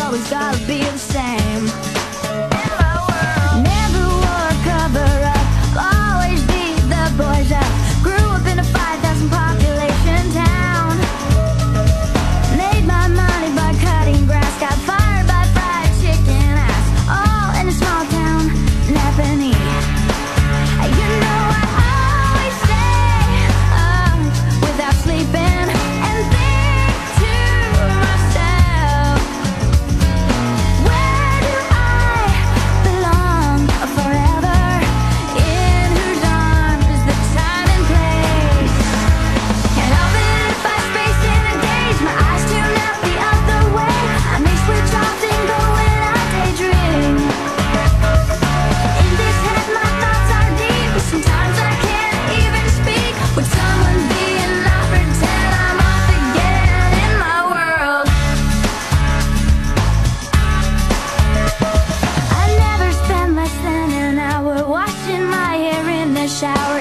always gotta be the same. Never wore a cover up, always beat the boys up. Grew up in a 5,000 population town. Made my money by cutting grass, got fired by fried chicken ass. All in a small town, Napanee. You know I always stay up without sleeping and think to myself, where do I belong forever? In whose arms is the time and place? Can't help it if I space in a daze. My eyes tune out the other way. I may switch off and go when I daydream. In this head my thoughts are deep, but sometimes I can't even speak. Would someone be enough? Pretend I'm off again in my world. I never spend less than an hour washing my hair in the shower.